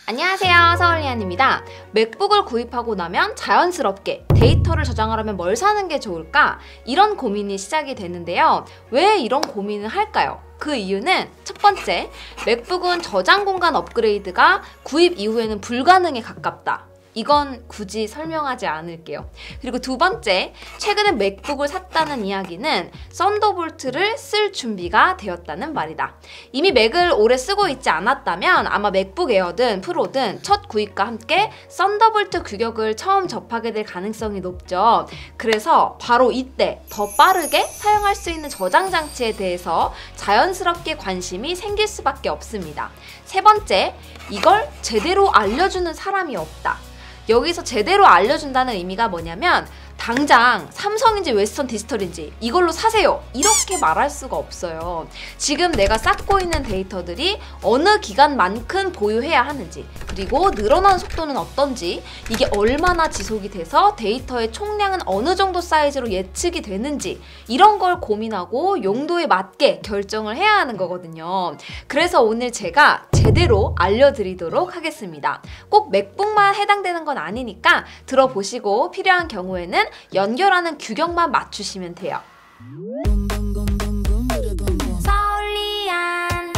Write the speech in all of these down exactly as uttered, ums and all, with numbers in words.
안녕하세요, 서울리안입니다. 맥북을 구입하고 나면 자연스럽게 데이터를 저장하려면 뭘 사는 게 좋을까? 이런 고민이 시작이 되는데요. 왜 이런 고민을 할까요? 그 이유는 첫 번째, 맥북은 저장 공간 업그레이드가 구입 이후에는 불가능에 가깝다. 이건 굳이 설명하지 않을게요. 그리고 두 번째, 최근에 맥북을 샀다는 이야기는 썬더볼트를 쓸 준비가 되었다는 말이다. 이미 맥을 오래 쓰고 있지 않았다면 아마 맥북 에어든 프로든 첫 구입과 함께 썬더볼트 규격을 처음 접하게 될 가능성이 높죠. 그래서 바로 이때 더 빠르게 사용할 수 있는 저장 장치에 대해서 자연스럽게 관심이 생길 수밖에 없습니다. 세 번째, 이걸 제대로 알려주는 사람이 없다. 여기서 제대로 알려준다는 의미가 뭐냐면 당장 삼성인지 웨스턴 디지털인지 이걸로 사세요 이렇게 말할 수가 없어요. 지금 내가 쌓고 있는 데이터들이 어느 기간만큼 보유해야 하는지, 그리고 늘어나는 속도는 어떤지, 이게 얼마나 지속이 돼서 데이터의 총량은 어느 정도 사이즈로 예측이 되는지, 이런 걸 고민하고 용도에 맞게 결정을 해야 하는 거거든요. 그래서 오늘 제가 제대로 알려드리도록 하겠습니다. 꼭 맥북만 해당되는 건 아니니까 들어보시고 필요한 경우에는 연결하는 규격만 맞추시면 돼요. 서울리안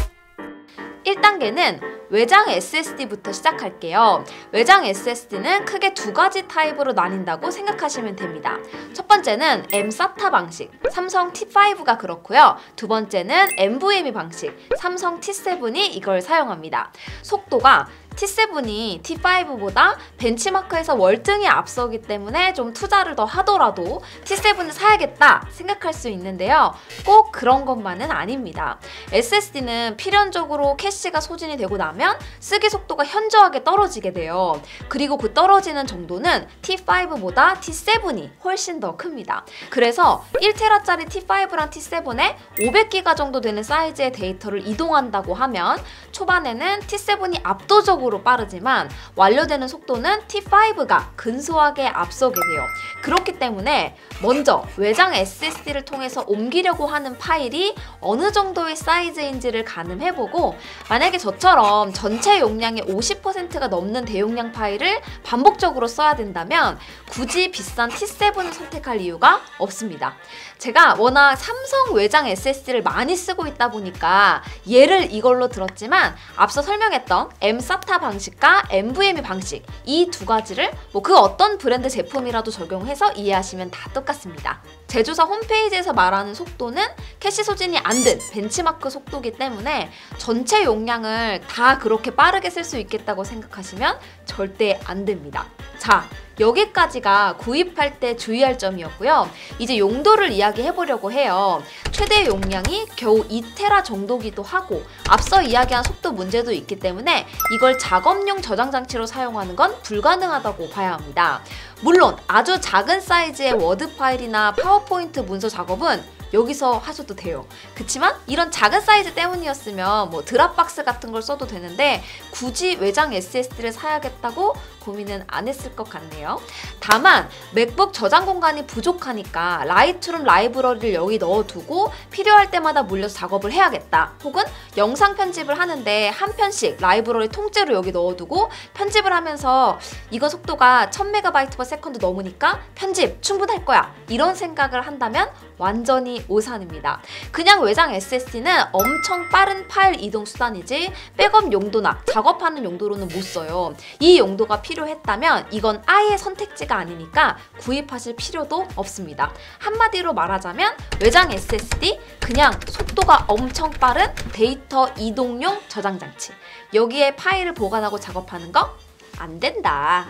일 단계는 외장 에스에스디부터 시작할게요. 외장 에스에스디는 크게 두 가지 타입으로 나뉜다고 생각하시면 됩니다. 첫 번째는 엠 사타 방식, 삼성 티 파이브가 그렇고요. 두 번째는 엔 브이 엠 이 방식, 삼성 티 세븐이 이걸 사용합니다. 속도가 티 세븐이 티 파이브보다 벤치마크에서 월등히 앞서기 때문에 좀 투자를 더 하더라도 티 세븐을 사야겠다 생각할 수 있는데요. 꼭 그런 것만은 아닙니다. 에스에스디는 필연적으로 캐시가 소진이 되고 나면 쓰기 속도가 현저하게 떨어지게 돼요. 그리고 그 떨어지는 정도는 티 파이브보다 티 세븐이 훨씬 더 큽니다. 그래서 일 테라짜리 티 파이브랑 티 세븐에 오백 기가 정도 되는 사이즈의 데이터를 이동한다고 하면 초반에는 티 세븐이 압도적으로 빠르지만 완료되는 속도는 티 파이브가 근소하게 앞서게 돼요. 그렇기 때문에 먼저 외장 에스에스디를 통해서 옮기려고 하는 파일이 어느 정도의 사이즈인지를 가늠해보고, 만약에 저처럼 전체 용량의 오십 퍼센트가 넘는 대용량 파일을 반복적으로 써야 된다면 굳이 비싼 티 세븐을 선택할 이유가 없습니다. 제가 워낙 삼성 외장 에스에스디를 많이 쓰고 있다 보니까 예를 이걸로 들었지만 앞서 설명했던 엠 사타 방식과 엔 브이 엠 이 방식, 이 두 가지를 뭐 그 어떤 브랜드 제품이라도 적용해서 이해하시면 다 똑같습니다. 제조사 홈페이지에서 말하는 속도는 캐시 소진이 안 된 벤치마크 속도이기 때문에 전체 용량을 다 그렇게 빠르게 쓸 수 있겠다고 생각하시면 절대 안 됩니다. 자, 여기까지가 구입할 때 주의할 점이었고요. 이제 용도를 이야기해보려고 해요. 최대 용량이 겨우 이 테라 정도기도 하고 앞서 이야기한 속도 문제도 있기 때문에 이걸 작업용 저장 장치로 사용하는 건 불가능하다고 봐야 합니다. 물론 아주 작은 사이즈의 워드 파일이나 파워포인트 문서 작업은 여기서 하셔도 돼요. 그치만 이런 작은 사이즈 때문이었으면 뭐 드랍박스 같은 걸 써도 되는데 굳이 외장 에스에스디를 사야겠다고 고민은 안 했을 것 같네요. 다만 맥북 저장 공간이 부족하니까 라이트룸 라이브러리를 여기 넣어두고 필요할 때마다 물려서 작업을 해야겠다, 혹은 영상 편집을 하는데 한 편씩 라이브러리 통째로 여기 넣어두고 편집을 하면서 이거 속도가 천 메가바이트 퍼 세컨드 넘으니까 편집 충분할 거야, 이런 생각을 한다면 완전히 오산입니다. 그냥 외장 에스에스디는 엄청 빠른 파일 이동 수단이지 백업 용도나 작업하는 용도로는 못 써요. 이 용도가 필요했다면 이건 아예 선택지가 아니니까 구입하실 필요도 없습니다. 한마디로 말하자면 외장 에스에스디, 그냥 속도가 엄청 빠른 데이터 이동용 저장 장치. 여기에 파일을 보관하고 작업하는 거 안 된다.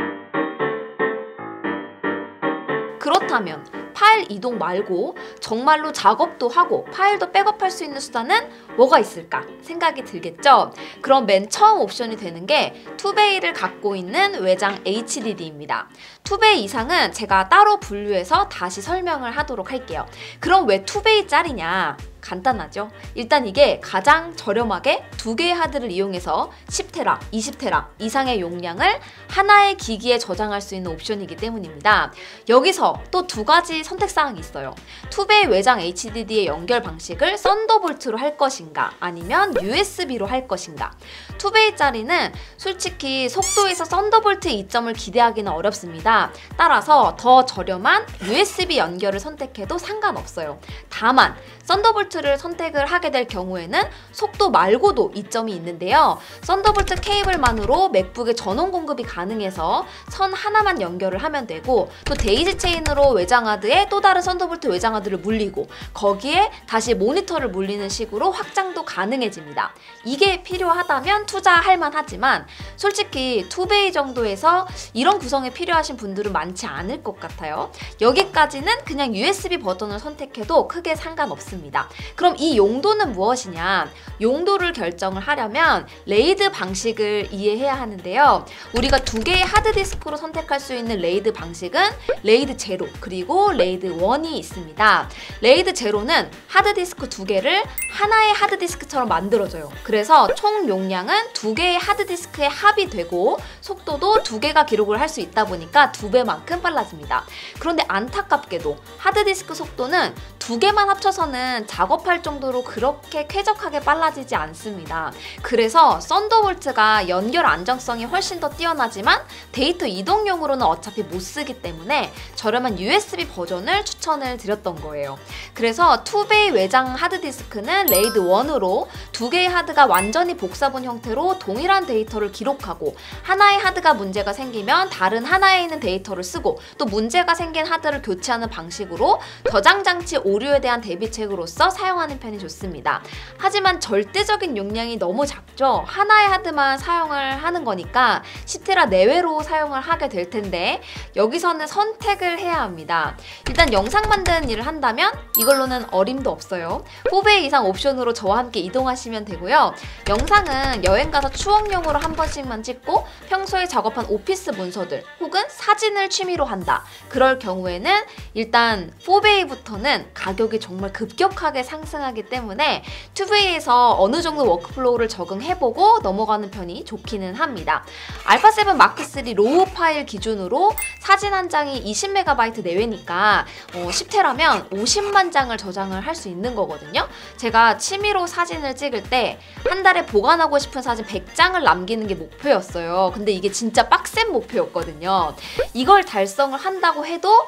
그렇다면 파일 이동 말고 정말로 작업도 하고 파일도 백업할 수 있는 수단은 뭐가 있을까 생각이 들겠죠? 그럼 맨 처음 옵션이 되는 게 투베이를 갖고 있는 외장 에이치디디입니다. 투베이 이상은 제가 따로 분류해서 다시 설명을 하도록 할게요. 그럼 왜 투베이짜리냐? 간단하죠. 일단 이게 가장 저렴하게 두 개의 하드를 이용해서 십 테라, 이십 테라 이상의 용량을 하나의 기기에 저장할 수 있는 옵션이기 때문입니다. 여기서 또 두 가지 선택사항이 있어요. 투베이 외장 에이치디디의 연결 방식을 썬더볼트로 할 것인가 아니면 유에스비로 할 것인가. 투베이짜리는 솔직히 속도에서 썬더볼트 이점을 기대하기는 어렵습니다. 따라서 더 저렴한 유에스비 연결을 선택해도 상관없어요. 다만 썬더볼트를 선택을 하게 될 경우에는 속도 말고도 이점이 있는데요. 썬더볼트 케이블만으로 맥북에 전원 공급이 가능해서 선 하나만 연결을 하면 되고, 또 데이지 체인으로 외장하드에 또 다른 썬더볼트 외장하드를 물리고 거기에 다시 모니터를 물리는 식으로 확장도 가능해집니다. 이게 필요하다면 투자할 만하지만 솔직히 투베이 정도에서 이런 구성이 필요하신 분들은 많지 않을 것 같아요. 여기까지는 그냥 유에스비 버전을 선택해도 크게 상관없습니다. 그럼 이 용도는 무엇이냐? 용도를 결정을 하려면 레이드 방식을 이해해야 하는데요. 우리가 두 개의 하드디스크로 선택할 수 있는 레이드 방식은 레이드 제로 그리고 레이드 원이 있습니다. 레이드 제로는 하드디스크 두 개를 하나의 하드디스크처럼 만들어줘요. 그래서 총 용량은 두 개의 하드디스크의 합이 되고 속도도 두 개가 기록을 할 수 있다 보니까 두 배만큼 빨라집니다. 그런데 안타깝게도 하드디스크 속도는 두 개만 합쳐서는 작업할 정도로 그렇게 쾌적하게 빨라지지 않습니다. 그래서 썬더볼트가 연결 안정성이 훨씬 더 뛰어나지만 데이터 이동용으로는 어차피 못 쓰기 때문에 저렴한 유에스비 버전을 추천을 드렸던 거예요. 그래서 투베이 외장 하드디스크는 레이드 원으로 두 개의 하드가 완전히 복사본 형태로 동일한 데이터를 기록하고, 하나의 하드가 문제가 생기면 다른 하나에 있는 데이터를 쓰고, 또 문제가 생긴 하드를 교체하는 방식으로 저장 장치 오류에 대한 대비책으로서 사용하는 편이 좋습니다. 하지만 절대적인 용량이 너무 작죠. 하나의 하드만 사용을 하는 거니까 십 테라 내외로 사용을 하게 될 텐데 여기서는 선택을 해야 합니다. 일단 영상 만드는 일을 한다면 이걸로는 어림도 없어요. 사 배 이상 옵션으로 저와 함께 이동하시면 되고요. 영상은 여행 가서 추억용으로 한 번씩만 찍고 평소에 작업한 오피스 문서들 혹은 사진을 취미로 한다. 그럴 경우에는 일단 사 베이부터는 가격이 정말 급격하게 상승하기 때문에 투 베이에서 어느 정도 워크플로우를 적응해보고 넘어가는 편이 좋기는 합니다. 알파 세븐 마크 쓰리 로우 파일 기준으로 사진 한 장이 이십 메가바이트 내외니까 어, 십 테라면 오십만 장을 저장을 할 수 있는 거거든요. 제가 취미로 사진을 찍을 때 한 달에 보관하고 싶은 사진 백 장을 남기는 게 목표였어요. 근데 이게 진짜 빡센 목표였거든요. 이걸 달성을 한다고 해도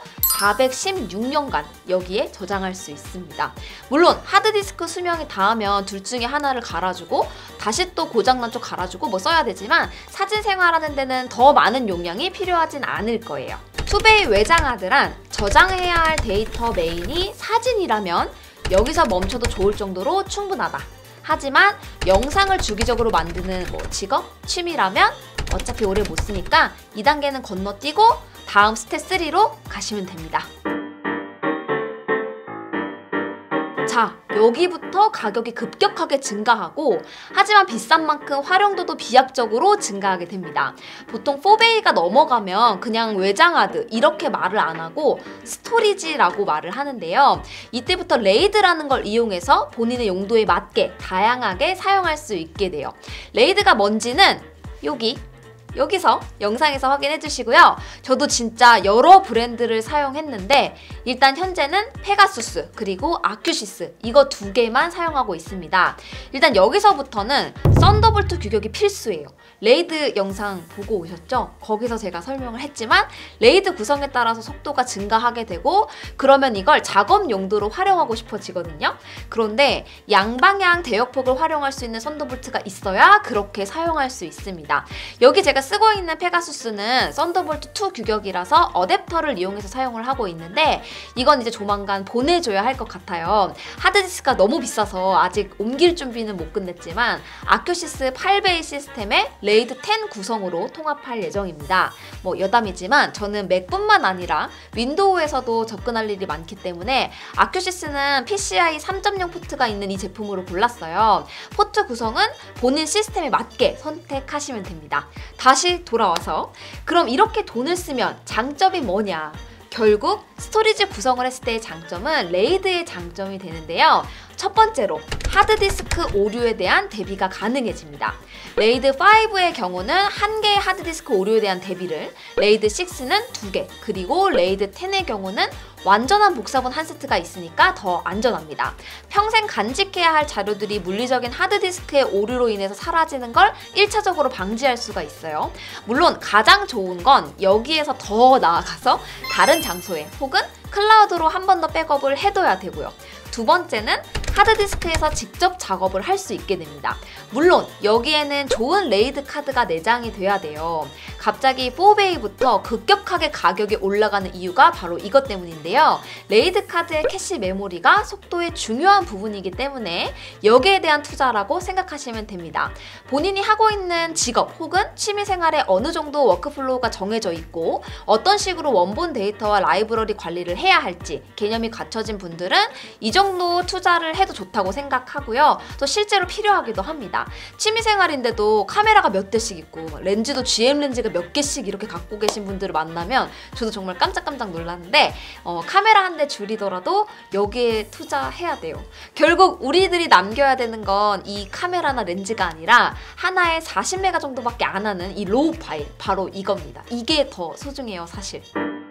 사백십육 년간 여기에 저장할 수 있습니다. 물론 하드디스크 수명이 닿으면 둘 중에 하나를 갈아주고 다시 또 고장난 쪽 갈아주고 뭐 써야 되지만 사진 생활하는 데는 더 많은 용량이 필요하진 않을 거예요. 투베이 외장 하드란 저장해야 할 데이터 메인이 사진이라면 여기서 멈춰도 좋을 정도로 충분하다. 하지만 영상을 주기적으로 만드는 뭐 직업, 취미라면 어차피 오래 못 쓰니까 이 단계는 건너뛰고 다음 스텝 쓰리로 가시면 됩니다. 자, 여기부터 가격이 급격하게 증가하고 하지만 비싼 만큼 활용도도 비약적으로 증가하게 됩니다. 보통 사 베이가 넘어가면 그냥 외장하드 이렇게 말을 안 하고 스토리지라고 말을 하는데요. 이때부터 레이드라는 걸 이용해서 본인의 용도에 맞게 다양하게 사용할 수 있게 돼요. 레이드가 뭔지는 여기 여기서 영상에서 확인해 주시고요. 저도 진짜 여러 브랜드를 사용했는데 일단 현재는 페가수스 그리고 아큐시스 이거 두 개만 사용하고 있습니다. 일단 여기서부터는 썬더볼트 규격이 필수예요. 레이드 영상 보고 오셨죠? 거기서 제가 설명을 했지만 레이드 구성에 따라서 속도가 증가하게 되고 그러면 이걸 작업 용도로 활용하고 싶어지거든요. 그런데 양방향 대역폭을 활용할 수 있는 썬더볼트가 있어야 그렇게 사용할 수 있습니다. 여기 제가 쓰고 있는 페가수스는 썬더볼트 투 규격이라서 어댑터를 이용해서 사용을 하고 있는데 이건 이제 조만간 보내줘야 할 것 같아요. 하드디스크가 너무 비싸서 아직 옮길 준비는 못 끝냈지만 아큐시스 팔 베이 시스템에 레이드 텐 구성으로 통합할 예정입니다. 뭐 여담이지만 저는 맥뿐만 아니라 윈도우에서도 접근할 일이 많기 때문에 아큐시스는 피시아이 삼 점 영 포트가 있는 이 제품으로 골랐어요. 포트 구성은 본인 시스템에 맞게 선택하시면 됩니다. 다시 돌아와서 그럼 이렇게 돈을 쓰면 장점이 뭐냐? 결국 스토리지 구성을 했을 때의 장점은 레이드의 장점이 되는데요. 첫 번째로 하드디스크 오류에 대한 대비가 가능해집니다. 레이드 파이브의 경우는 한 개의 하드디스크 오류에 대한 대비를, 레이드 식스는 두 개, 그리고 레이드 텐의 경우는 완전한 복사본 한 세트가 있으니까 더 안전합니다. 평생 간직해야 할 자료들이 물리적인 하드디스크의 오류로 인해서 사라지는 걸 일 차적으로 방지할 수가 있어요. 물론 가장 좋은 건 여기에서 더 나아가서 다른 장소에 혹은 클라우드로 한 번 더 백업을 해둬야 되고요. 두 번째는 하드디스크에서 직접 작업을 할 수 있게 됩니다. 물론 여기에는 좋은 레이드 카드가 내장이 돼야 돼요. 갑자기 사 베이부터 급격하게 가격이 올라가는 이유가 바로 이것 때문인데요. 레이드 카드의 캐시 메모리가 속도의 중요한 부분이기 때문에 여기에 대한 투자라고 생각하시면 됩니다. 본인이 하고 있는 직업 혹은 취미생활에 어느 정도 워크플로우가 정해져 있고 어떤 식으로 원본 데이터와 라이브러리 관리를 해야 할지 개념이 갖춰진 분들은 이 정도 투자를 해도 좋다고 생각하고요. 또 실제로 필요하기도 합니다. 취미생활인데도 카메라가 몇 대씩 있고 렌즈도 지엠 렌즈가 몇 개씩 이렇게 갖고 계신 분들을 만나면 저도 정말 깜짝깜짝 놀랐는데 어, 카메라 한 대 줄이더라도 여기에 투자해야 돼요. 결국 우리들이 남겨야 되는 건 이 카메라나 렌즈가 아니라 하나에 사십 메가 정도밖에 안 하는 이 로우 파일, 바로 이겁니다. 이게 더 소중해요, 사실.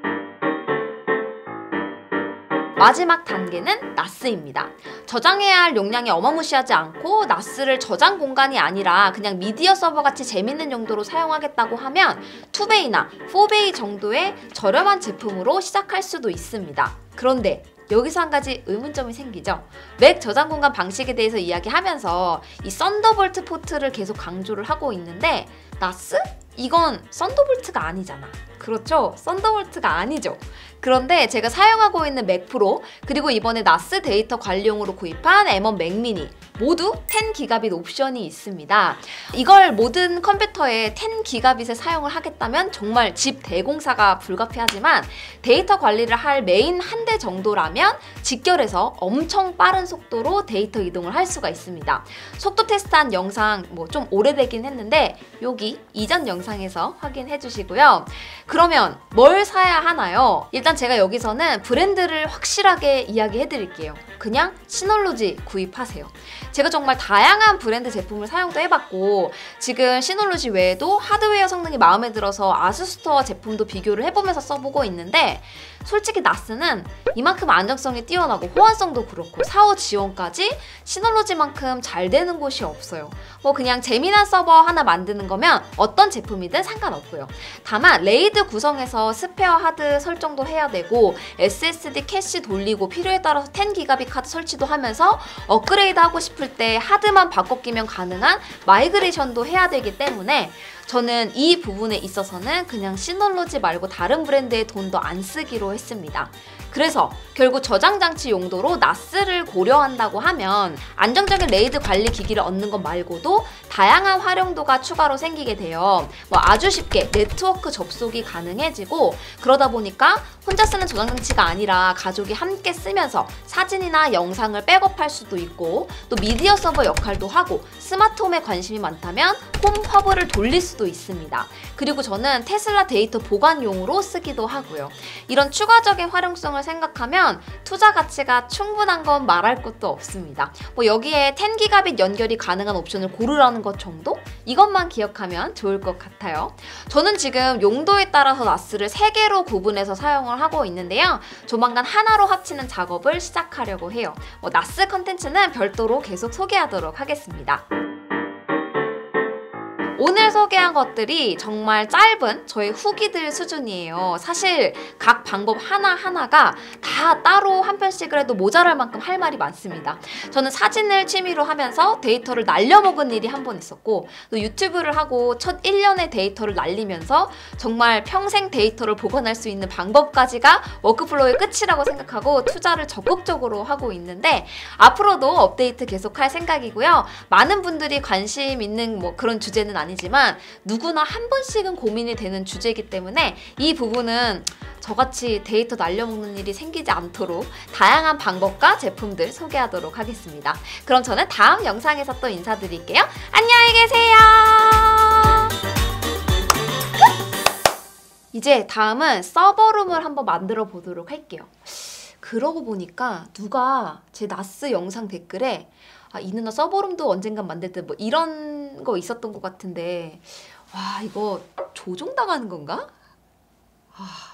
마지막 단계는 나스입니다. 저장해야 할 용량이 어마무시하지 않고 나스를 저장 공간이 아니라 그냥 미디어 서버 같이 재밌는 용도로 사용하겠다고 하면 이 베이나 사 베이 정도의 저렴한 제품으로 시작할 수도 있습니다. 그런데 여기서 한 가지 의문점이 생기죠. 맥 저장 공간 방식에 대해서 이야기하면서 이 썬더볼트 포트를 계속 강조를 하고 있는데 나스? 이건 썬더볼트가 아니잖아. 그렇죠? 썬더볼트가 아니죠. 그런데 제가 사용하고 있는 맥 프로 그리고 이번에 나스 데이터 관리용으로 구입한 엠 원 맥 미니 모두 십 기가빗 옵션이 있습니다. 이걸 모든 컴퓨터에 십 기가빗을 사용을 하겠다면 정말 집 대공사가 불가피하지만 데이터 관리를 할 메인 한 대 정도라면 직결해서 엄청 빠른 속도로 데이터 이동을 할 수가 있습니다. 속도 테스트한 영상 뭐 좀 오래되긴 했는데 여기 이전 영상에서 확인해 주시고요. 그러면 뭘 사야 하나요? 일단 제가 여기서는 브랜드를 확실하게 이야기해 드릴게요. 그냥 시놀로지 구입하세요. 제가 정말 다양한 브랜드 제품을 사용도 해봤고 지금 시놀로지 외에도 하드웨어 성능이 마음에 들어서 아수스토어 제품도 비교를 해보면서 써보고 있는데 솔직히 나스는 이만큼 안정성이 뛰어나고 호환성도 그렇고 사후 지원까지 시놀로지만큼 잘 되는 곳이 없어요. 뭐 그냥 재미난 서버 하나 만드는 거면 어떤 제품이든 상관없고요. 다만 레이드 구성에서 스페어 하드 설정도 해야 되고 에스 에스 디 캐시 돌리고 필요에 따라서 십 기가빗 카드 설치도 하면서 업그레이드 하고 싶을 때 하드만 바꿔 끼면 가능한 마이그레이션도 해야 되기 때문에 저는 이 부분에 있어서는 그냥 시놀로지 말고 다른 브랜드의 돈도 안 쓰기로 했습니다. 그래서 결국 저장장치 용도로 나스를 고려한다고 하면 안정적인 레이드 관리 기기를 얻는 것 말고도 다양한 활용도가 추가로 생기게 돼요. 뭐 아주 쉽게 네트워크 접속이 가능해지고 그러다 보니까 혼자 쓰는 저장장치가 아니라 가족이 함께 쓰면서 사진이나 영상을 백업할 수도 있고 또 미디어 서버 역할도 하고 스마트홈에 관심이 많다면 홈 허브를 돌릴 수도 있습니다. 그리고 저는 테슬라 데이터 보관용으로 쓰기도 하고요. 이런 추가적인 활용성을 생각하면 투자 가치가 충분한 건 말할 것도 없습니다. 뭐 여기에 십 기가빗 연결이 가능한 옵션을 고르라는 것 정도? 이것만 기억하면 좋을 것 같아요. 저는 지금 용도에 따라서 나스를 세 개로 구분해서 사용을 하고 있는데요. 조만간 하나로 합치는 작업을 시작하려고 해요. 뭐 나스 컨텐츠는 별도로 계속 소개하도록 하겠습니다. 오늘 소개한 것들이 정말 짧은 저의 후기들 수준이에요. 사실 각 방법 하나하나가 다 따로 한 편씩을 해도 모자랄 만큼 할 말이 많습니다. 저는 사진을 취미로 하면서 데이터를 날려먹은 일이 한 번 있었고 또 유튜브를 하고 첫 일 년의 데이터를 날리면서 정말 평생 데이터를 보관할 수 있는 방법까지가 워크플로우의 끝이라고 생각하고 투자를 적극적으로 하고 있는데 앞으로도 업데이트 계속할 생각이고요. 많은 분들이 관심 있는 뭐 그런 주제는 아니지만 지만 누구나 한 번씩은 고민이 되는 주제이기 때문에 이 부분은 저같이 데이터 날려먹는 일이 생기지 않도록 다양한 방법과 제품들 소개하도록 하겠습니다. 그럼 저는 다음 영상에서 또 인사드릴게요. 안녕히 계세요. 이제 다음은 서버룸을 한번 만들어 보도록 할게요. 그 그러고 보니까 누가 제 나스 영상 댓글에 아, 이 누나 서버룸도 언젠간 만들 때 뭐 이런 거 있었던 것 같은데 와 이거 조종당하는 건가? 아